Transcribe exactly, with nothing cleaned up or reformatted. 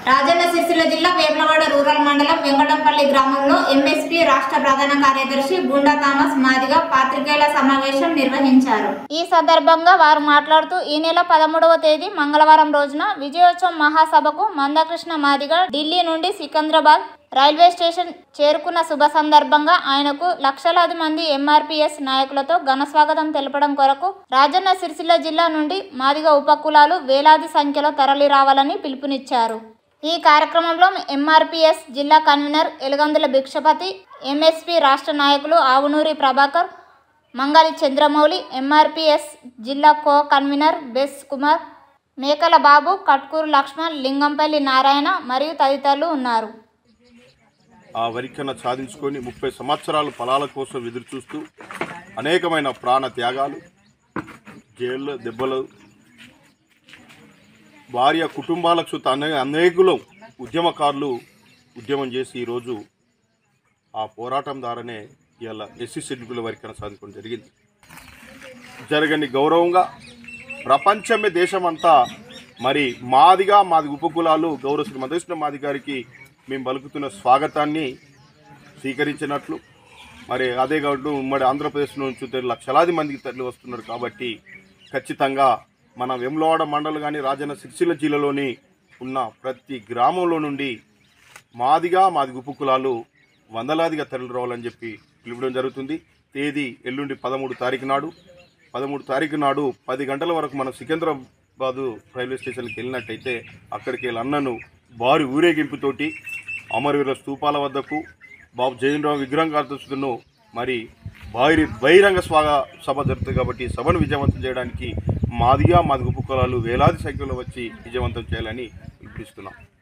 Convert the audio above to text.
రాజన్న సిరిసిల్ల జిల్లా వేములవాడ రూరల్ మండలం వెంకటంపల్లి గ్రామంలో ఎంఎస్పీ రాష్ట్ర ప్రధాన కార్యదర్శి గుండా థామస్ మాదిగ పాత్రికేయుల సమావేశం నిర్వహించారు। ఈ సందర్భంగా వారు మాట్లాడుతూ ఈ నెల పదమూడవ తేదీ మంగళవారం రోజున విజయోత్సవం మహాసభకు మందకృష్ణ మాదిగ ఢిల్లీ నుండి సికింద్రాబాద్ రైల్వే స్టేషన్ చేరుకున్న శుభ సందర్భంగా ఆయనకు లక్షలాది మంది ఎంఆర్పీఎస్ నాయకులతో ఘన స్వాగతం తెలపడం కొరకు రాజన్న సిరిసిల్ల జిల్లా నుండి మాదిగ ఉపకులాలు వేలాది సంఖ్యలో తరలి రావాలని పిలుపునిచ్చారు। ఈ కార్యక్రమంలో ఎంఆర్పీఎస్ జిల్లా కన్వీనర్ ఎలుగందుల భిక్షపతి, ఎంఎస్పీ రాష్ట్ర నాయకులు ఆవునూరి ప్రభాకర్, మంగళి చంద్రమౌళి, ఎంఆర్పీఎస్ జిల్లా కో కన్వీనర్ బెస్ కుమార్, మేకల బాబు, కట్కూరు లక్ష్మణ్, లింగంపల్లి నారాయణ మరియు తదితరులు ఉన్నారు। ఆ వరికన్న సాధించుకొని ముప్పై సంవత్సరాలు ఫలాల కోసం ఎదురు చూస్తూ అనేకమైన ప్రాణ త్యాగాలు, జైళ్ళు దెబ్బలు, భార్య కుటుంబాల చుట్టూ అనే అనేకులు ఉద్యమకారులు ఉద్యమం చేసి ఈరోజు ఆ పోరాటం ద్వారానే ఇలా ఎస్సీ షెడ్యూల్ వరికన్న సాధించడం జరిగింది। జరగని గౌరవంగా ప్రపంచమే దేశమంతా మరి మాదిగా మాది ఉపకులాలు గౌరవ శ్రీ మందకృష్ణ మాది గారికి మేము పలుకుతున్న స్వాగతాన్ని స్వీకరించినట్లు మరి అదే కాదు ఉమ్మడి ఆంధ్రప్రదేశ్ నుంచి లక్షలాది మందికి తరలి వస్తున్నారు కాబట్టి ఖచ్చితంగా మన వేములవాడ మండలం కానీ రాజన్న సిరిసిల్ల జిల్లాలోని ఉన్న ప్రతి గ్రామంలో నుండి మాదిగా మాది ఉపకులాలు వందలాదిగా తరలి రావాలని చెప్పి పిలువడం జరుగుతుంది। తేదీ ఎల్లుండి పదమూడు తారీఖు నాడు పదమూడు తారీఖు నాడు పది గంటల వరకు మనం సికింద్రాబాదు రైల్వే స్టేషన్కి వెళ్ళినట్టయితే అక్కడికి వెళ్ళి అన్నను భారీ ఊరేగింపుతోటి అమరవీరుల స్తూపాల వద్దకు బాబు జగన్రావు విగ్రహం కార్తను మరి భారీ బహిరంగ స్వాగ సభ జరుగుతుంది కాబట్టి సభను విజయవంతం చేయడానికి మాదిగా మాది ఉపకులాలు వేలాది సంఖ్యలో వచ్చి విజయవంతం చేయాలని పిలుపునిస్తున్నాం।